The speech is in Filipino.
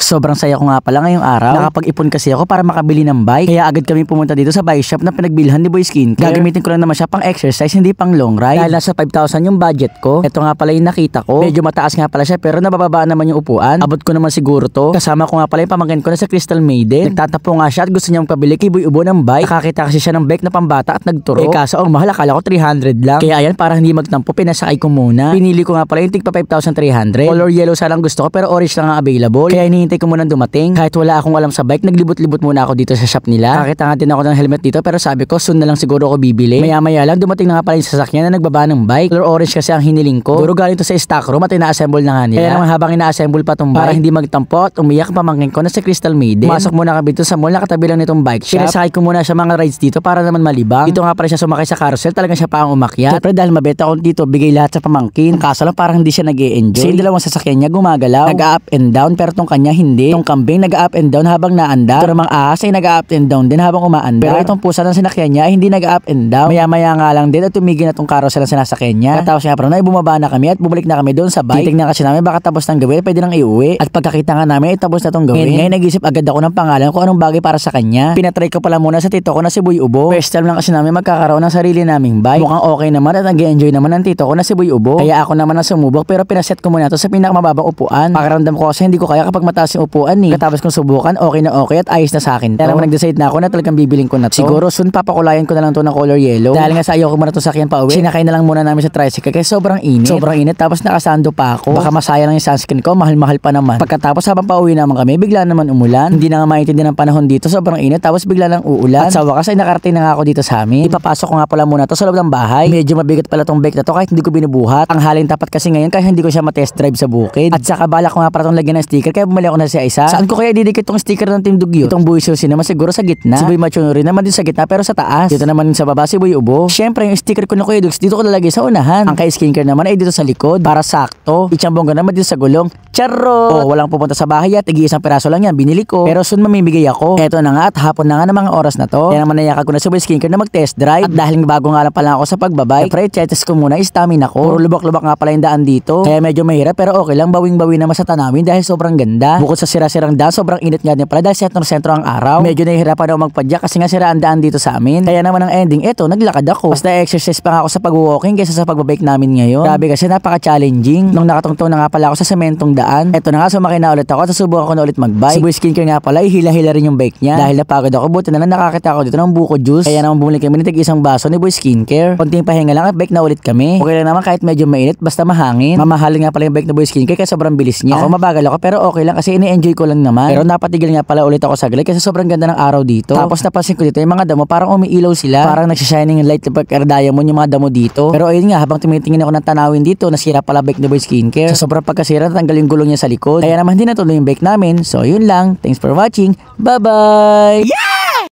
Sobrang saya ko nga pala ngayong araw. Nakapag-ipon kasi ako para makabili ng bike. Kaya agad kami pumunta dito sa bike shop na pinagbilhan ni Boy Skincare. Gagamitin ko lang naman siya pang exercise, hindi pang long ride. Dahil nasa 5,000 yung budget ko. Ito nga pala yung nakita ko. Medyo mataas nga pala siya pero nabababaan naman yung upuan. Abot ko naman siguro to. Kasama ko nga pala yung pamangkin ko na sa Crystal Maiden. Nagtatapo nga siya at gusto niyang pabili kay Boy Ubo ng bike. Nakakita kasi siya ng bike na pambata at nagturo. Kaso ang mahal, akala ko 300 lang. Kaya ayan, para hindi magtampo, pinasakay ko muna. Pinili ko nga pala yung tigpa 5,300. Color yellow sanang gusto ko pero orange lang ang available. Kaya hinihintay ko muna dumating. Kahit wala akong alam sa bike, naglibot-libot muna ako dito sa shop nila. Nakita nga din ako ng helmet dito pero sabi ko soon na lang siguro ako bibili. Maya-maya lang dumating na nga pala yung sasakyan na nagbaba ng bike. Color orange kasi ang hiniling ko. Siguro galing to sa stock room at ina-assemble na nga nila. Kaya naman habang ina-assemble pa tong bike, para hindi magtampo at umiyak ang pamangkin ko na si Crystal Maiden. Pumasok muna kami dito sa mall na katabi lang nitong bike shop. Pinasakay ko muna siya mga rides dito para naman malibang. Dito nga pala siya sumakay sa carousel, talagang siya pa ang umakyat. Siyempre dahil mabeta ako dito, bigay lahat sa pamangkin. Kaso lang parang hindi siya nag-e-enjoy. Kasi yung dalawang sasakyan niya gumagalaw. Nag-up and down pero tong kanya hindi. Tong kambing nag-up and down habang naandar. Ito namang ahas ay nag-up and down din habang umaandar. Pero itong pusa ng sinakyan niya ay hindi nag-up and down. Maya-maya nga lang din at tumigil na tong carousel ng sinasakyan niya. Tapos nga parang bumaba na kami at bumalik na kami doon sa bike. Titignan kasi namin baka tapos nang gawin, pwede nang iuwi. At pagkakita nga namin ay tapos na tong gawin. Ngayon nag-isip agad ako ng pangalan kung anong bagay para sa kanya. Pinatry ko pala muna sa tito ko na si Boy Ubo. First time lang kasi namin magkakaroon ng sarili naming bike. Mukhang okay naman at nag-enjoy naman ng tito ko na si Boy Ubo. Kaya ako naman ang sumubok pero pinaset ko muna to sa pinakamababang upuan. Pakiramdam ko kasi hindi ko kaya kapag mataas yung upuan eh. Katapos kong subukan, okay na okay at ayos na sa akin to. Kaya naman nag-decide na ako na talagang bibiling ko na to. Siguro soon papakulayan ko na lang to ng color yellow. Dahil nga sa ayaw ko muna to sakyan pa uwi. Sinakay na lang muna namin sa tricycle kasi sobrang init. Sobrang init tapos nakasando pa ako. Baka masayang yung sunscreen ko, mahal-mahal pa naman. Pagkatapos habang pauwi naman kami, bigla naman umulan. Hindi na nga maintindihan ng panahon dito, sobrang init tapos bigla lang uulan. At sa wakas ay nakarating na nga ako dito sa amin. Ipapasok ko nga pala muna to sa loob ng bahay. Medyo mabigat pala tong bike na to kahit hindi ko binubuhat. Ang halin tapat kasi ngayon kaya hindi ko siya ma-test drive sa bukid. At saka balak ko nga para tong lagyan ng sticker kaya bumili ako na siya isa. Saan ko kaya didikit tong sticker ng Team Dugyo? Itong Boy Susi naman siguro sa gitna. Si Boy Machonori naman din sa gitna pero sa taas. Dito naman sa baba si Boy Ubo. Syempre yung sticker ko na Kuya Dugs dito ko lalagay sa unahan. Ang kay skincare naman ay dito sa likod para sakto. Ichambongga naman dito sa gulong. Charo! Walang pupunta sa bahay at tig-isang piraso lang yan binili ko. Pero soon mamimigay ako. Eto na nga at hapon na nga ng mga oras na to. Kaya naman nayakag ko na si Boy Skincare na mag-test drive. At dahil bago nga lang pala ako sa pagbabike, pre test ko muna stamina ko. Puro lubak-lubak nga pala yung daan dito. Kaya medyo mahirap pero okay lang, bawing-bawi naman sa tanawin dahil sobrang ganda. Bukod sa sira-sirang daan, sobrang init nga din pala dahil sentro-sentro ang araw. Medyo nahihirapan ako magpadyak kasi nga sira ang daan dito sa amin. Kaya naman ang ending, eto naglakad ako. Basta exercise pa nga ako sa pag-walking kaysa sa pagbabike namin ngayon. Grabe kasi napaka-challenging. Nung nakatungtong na nga pala ako sa sementong daan, eto na nga sumakay na ulit ako at susubukan ko na ulit mag-bike. Si Boy Skincare nga pala, hila-hila rin yung bike niya. Dahil napagod ako, buti na lang nakakita ako dito ng buko juice. Kaya naman bumili kami ng isang baso ni Boy Skincare. Konting pahinga lang at bike na ulit kami. Okay lang naman kahit medyo mainit, basta mahangin. Mamahalin nga pala yung bike na Boy Skincare kaya sobrang bilis niya. Ako mabagal ako pero okay lang kasi ini-enjoy ko lang naman. Pero napatigil nga pala ulit ako saglit kasi sobrang ganda ng araw dito. Tapos napansin ko dito yung mga damo parang umiilaw sila. Parang nagsha-shining light like diamond yung mga damo dito. Pero ayun nga, habang tumitingin ako ng tanawin dito, nasira pala bike ni Boy Skincare. Sa sobrang pagkasira, natanggal yung gulong niya sa likod. Kaya naman hindi natuloy yung bike namin. So yun lang. Thanks for watching. Bye-bye! Yeah!